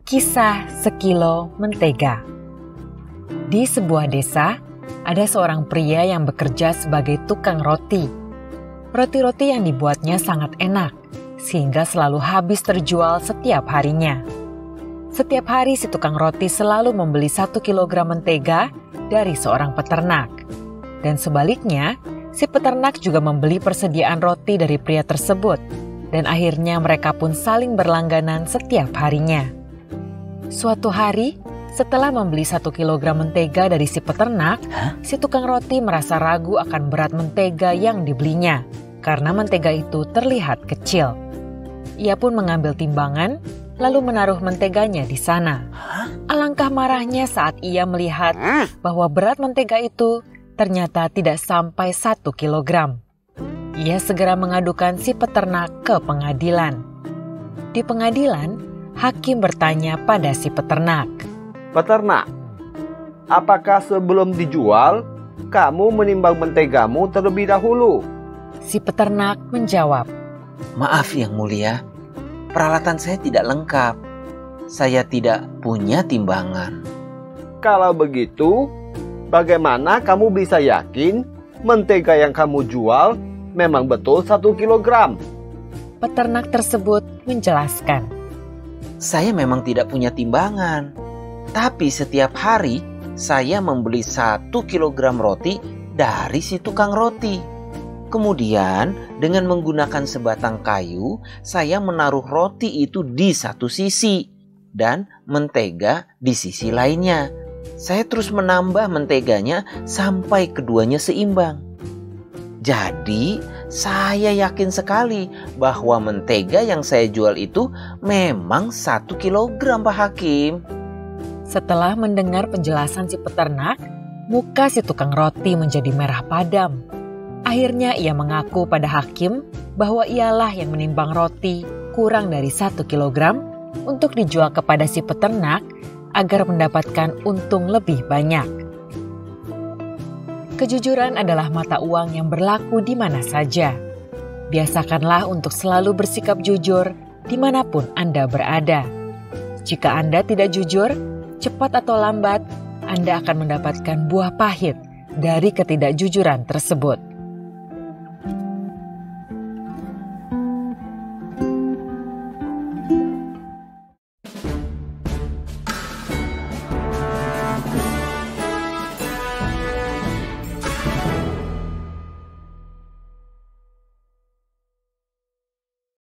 Kisah sekilo mentega. Di sebuah desa, ada seorang pria yang bekerja sebagai tukang roti. Roti-roti yang dibuatnya sangat enak, sehingga selalu habis terjual setiap harinya. Setiap hari si tukang roti selalu membeli 1 kilogram mentega dari seorang peternak. Dan sebaliknya, si peternak juga membeli persediaan roti dari pria tersebut. Dan akhirnya mereka pun saling berlangganan setiap harinya. Suatu hari, setelah membeli 1 kilogram mentega dari si peternak, si tukang roti merasa ragu akan berat mentega yang dibelinya, karena mentega itu terlihat kecil. Ia pun mengambil timbangan, lalu menaruh menteganya di sana. Alangkah marahnya saat ia melihat bahwa berat mentega itu ternyata tidak sampai 1 kilogram. Ia segera mengadukan si peternak ke pengadilan. Di pengadilan, hakim bertanya pada si peternak. Peternak, apakah sebelum dijual, kamu menimbang mentegamu terlebih dahulu? Si peternak menjawab, Maaf Yang Mulia, peralatan saya tidak lengkap. Saya tidak punya timbangan. Kalau begitu, bagaimana kamu bisa yakin mentega yang kamu jual memang betul 1 kilogram? Peternak tersebut menjelaskan, Saya memang tidak punya timbangan, tapi setiap hari saya membeli 1 kilogram roti dari si tukang roti. Kemudian dengan menggunakan sebatang kayu, saya menaruh roti itu di satu sisi dan mentega di sisi lainnya. Saya terus menambah menteganya sampai keduanya seimbang. Jadi, saya yakin sekali bahwa mentega yang saya jual itu memang 1 kilogram, Pak Hakim. Setelah mendengar penjelasan si peternak, muka si tukang roti menjadi merah padam. Akhirnya ia mengaku pada hakim bahwa ialah yang menimbang roti kurang dari 1 kilogram untuk dijual kepada si peternak agar mendapatkan untung lebih banyak. Kejujuran adalah mata uang yang berlaku di mana saja. Biasakanlah untuk selalu bersikap jujur dimanapun Anda berada. Jika Anda tidak jujur, cepat atau lambat, Anda akan mendapatkan buah pahit dari ketidakjujuran tersebut.